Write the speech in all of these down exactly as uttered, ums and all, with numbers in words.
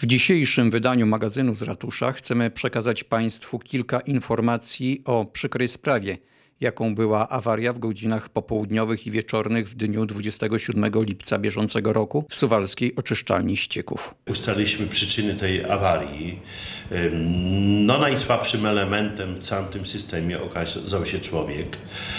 dzisiejszym wydaniu magazynu z ratusza chcemy przekazać Państwu kilka informacji o przykrej sprawie, jaką była awaria w godzinach popołudniowych i wieczornych w dniu dwudziestego siódmego lipca bieżącego roku w suwalskiej oczyszczalni ścieków. Ustaliliśmy przyczyny tej awarii. No, najsłabszym elementem w całym tym systemie okazał się człowiek,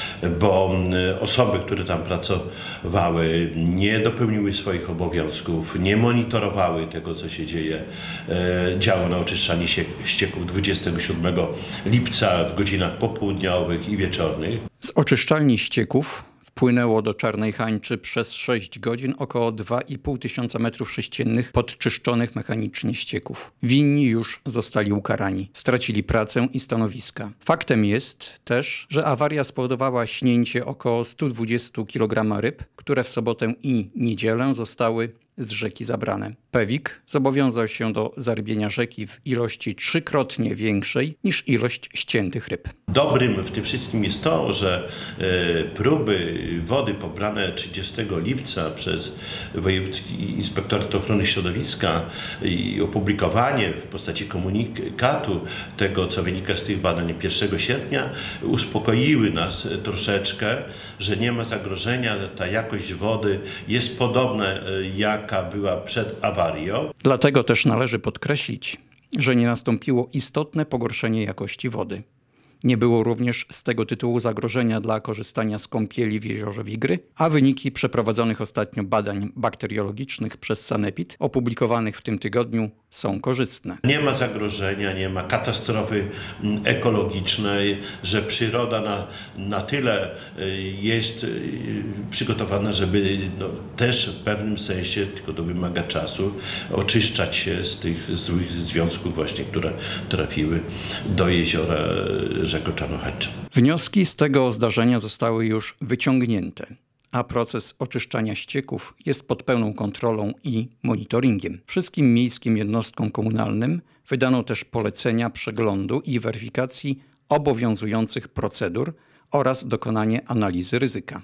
bo osoby, które tam pracowały, nie dopełniły swoich obowiązków, nie monitorowały tego, co się dzieje, działo na oczyszczalni ścieków dwudziestego siódmego lipca w godzinach popołudniowych i wieczornych. Z oczyszczalni ścieków wpłynęło do Czarnej Hańczy przez sześć godzin około dwa i pół tysiąca metrów sześciennych podczyszczonych mechanicznie ścieków. Winni już zostali ukarani, stracili pracę i stanowiska. Faktem jest też, że awaria spowodowała śnięcie około stu dwudziestu kilogramów ryb, które w sobotę i niedzielę zostały z rzeki zabrane. Pewik zobowiązał się do zarybienia rzeki w ilości trzykrotnie większej niż ilość ściętych ryb. Dobrym w tym wszystkim jest to, że e, próby wody pobrane trzydziestego lipca przez Wojewódzki Inspektorat Ochrony Środowiska i opublikowanie w postaci komunikatu tego, co wynika z tych badań pierwszego sierpnia, uspokoiły nas troszeczkę, że nie ma zagrożenia, ta jakość wody jest podobna, jaka była przed awarią. Dlatego też należy podkreślić, że nie nastąpiło istotne pogorszenie jakości wody. Nie było również z tego tytułu zagrożenia dla korzystania z kąpieli w jeziorze Wigry, a wyniki przeprowadzonych ostatnio badań bakteriologicznych przez Sanepid, opublikowanych w tym tygodniu, są korzystne. Nie ma zagrożenia, nie ma katastrofy ekologicznej, że przyroda na, na tyle jest przygotowana, żeby no, też w pewnym sensie, tylko to wymaga czasu, oczyszczać się z tych złych związków właśnie, które trafiły do jeziora rzeką Czarnohańczą. Wnioski z tego zdarzenia zostały już wyciągnięte, a proces oczyszczania ścieków jest pod pełną kontrolą i monitoringiem. Wszystkim miejskim jednostkom komunalnym wydano też polecenia przeglądu i weryfikacji obowiązujących procedur oraz dokonanie analizy ryzyka.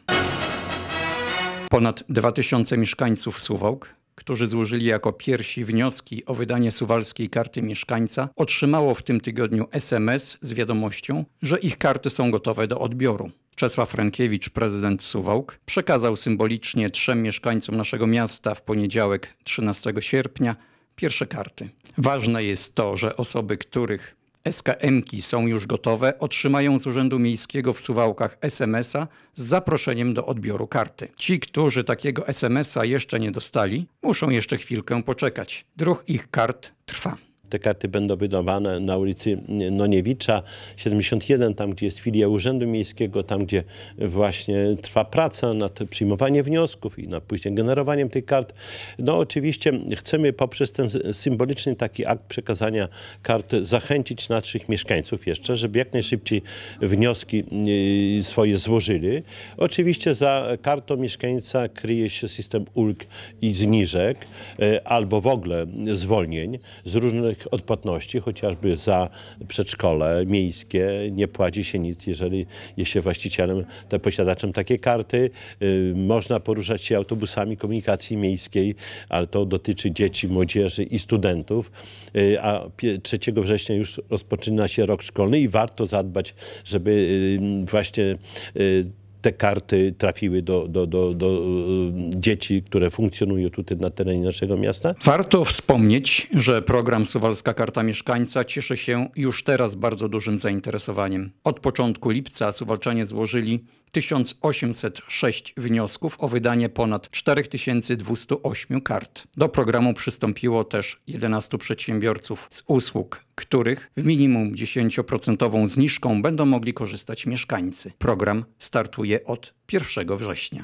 Ponad dwa tysiące mieszkańców Suwałk, którzy złożyli jako pierwsi wnioski o wydanie suwalskiej karty mieszkańca, otrzymało w tym tygodniu es em es z wiadomością, że ich karty są gotowe do odbioru. Czesław Frankiewicz, prezydent Suwałk, przekazał symbolicznie trzem mieszkańcom naszego miasta w poniedziałek trzynastego sierpnia pierwsze karty. Ważne jest to, że osoby, których es ka emki są już gotowe, otrzymają z Urzędu Miejskiego w Suwałkach es emesa z zaproszeniem do odbioru karty. Ci, którzy takiego es em esa jeszcze nie dostali, muszą jeszcze chwilkę poczekać. Druh ich kart trwa. Te karty będą wydawane na ulicy Noniewicza siedemdziesiąt jeden, tam gdzie jest filia Urzędu Miejskiego, tam gdzie właśnie trwa praca nad przyjmowaniem wniosków i nad później generowaniem tych kart. No oczywiście chcemy poprzez ten symboliczny taki akt przekazania kart zachęcić naszych mieszkańców jeszcze, żeby jak najszybciej wnioski swoje złożyli. Oczywiście za kartą mieszkańca kryje się system ulg i zniżek albo w ogóle zwolnień z różnych odpłatności, chociażby za przedszkole miejskie nie płaci się nic, jeżeli jest się właścicielem, to posiadaczem takiej karty. Yy, można poruszać się autobusami komunikacji miejskiej, ale to dotyczy dzieci, młodzieży i studentów. Yy, a trzeciego września już rozpoczyna się rok szkolny i warto zadbać, żeby yy, właśnie yy, te karty trafiły do, do, do, do dzieci, które funkcjonują tutaj na terenie naszego miasta. Warto wspomnieć, że program Suwalska Karta Mieszkańca cieszy się już teraz bardzo dużym zainteresowaniem. Od początku lipca suwalczanie złożyli tysiąc osiemset sześć wniosków o wydanie ponad cztery tysiące dwieście osiem kart. Do programu przystąpiło też jedenastu przedsiębiorców z usług, których w minimum dziesięcioprocentową zniżką będą mogli korzystać mieszkańcy. Program startuje od pierwszego września.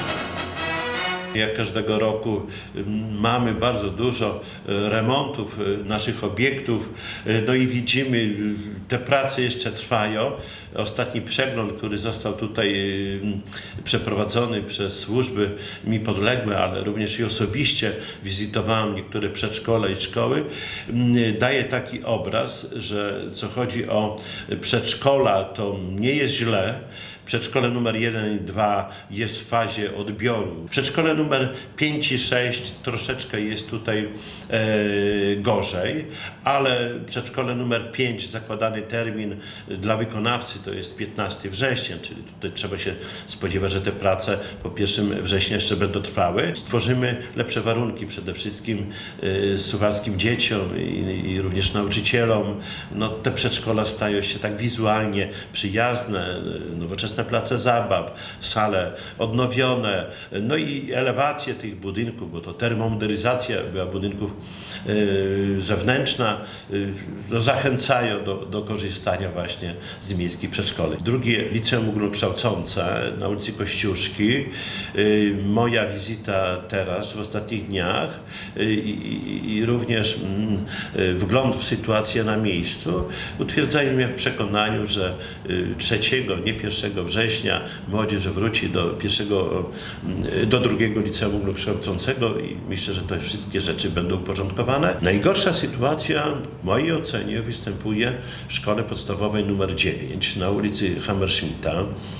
Jak każdego roku mamy bardzo dużo remontów naszych obiektów, no i widzimy, te prace jeszcze trwają. Ostatni przegląd, który został tutaj przeprowadzony przez służby mi podległe, ale również i osobiście wizytowałem niektóre przedszkola i szkoły, daje taki obraz, że co chodzi o przedszkola, to nie jest źle. Przedszkole numer jeden i dwa jest w fazie odbioru. Przedszkole numer pięć i sześć troszeczkę jest tutaj e, gorzej, ale przedszkole numer pięć, zakładany termin dla wykonawcy to jest piętnastego września, czyli tutaj trzeba się spodziewać, że te prace po pierwszego września jeszcze będą trwały. Stworzymy lepsze warunki przede wszystkim e, suwalskim dzieciom i, i również nauczycielom. No, te przedszkola stają się tak wizualnie przyjazne, nowoczesne place zabaw, sale odnowione, no i elewacje tych budynków, bo to termomodernizacja była budynków yy, zewnętrzna, yy, no, zachęcają do, do korzystania właśnie z miejskich przedszkoli. Drugie liceum ogólnokształcące na ulicy Kościuszki. Yy, moja wizyta teraz w ostatnich dniach yy, i, i również yy, wgląd w sytuację na miejscu utwierdzają mnie w przekonaniu, że trzeciego, nie pierwszego września młodzież wróci do pierwszego, do drugiego liceum ogólnokształcącego i myślę, że te wszystkie rzeczy będą uporządkowane. Najgorsza sytuacja w mojej ocenie występuje w szkole podstawowej numer dziewięć na ulicy Hammerschmidta.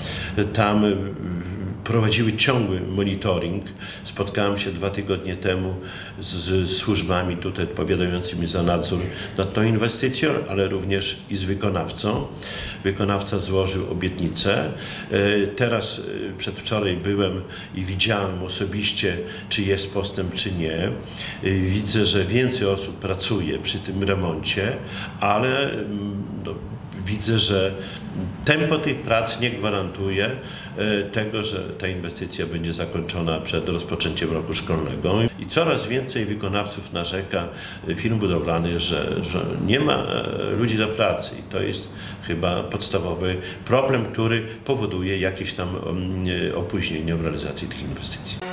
Tam prowadziły ciągły monitoring. Spotkałem się dwa tygodnie temu z, z służbami tutaj odpowiadającymi za nadzór nad tą inwestycją, ale również i z wykonawcą. Wykonawca złożył obietnicę. Teraz przedwczoraj byłem i widziałem osobiście, czy jest postęp, czy nie. Widzę, że więcej osób pracuje przy tym remoncie, ale no, widzę, że tempo tych prac nie gwarantuje tego, że ta inwestycja będzie zakończona przed rozpoczęciem roku szkolnego. I coraz więcej wykonawców narzeka, firm budowlanych, że, że nie ma ludzi do pracy. I to jest chyba podstawowy problem, który powoduje jakieś tam opóźnienia w realizacji tych inwestycji.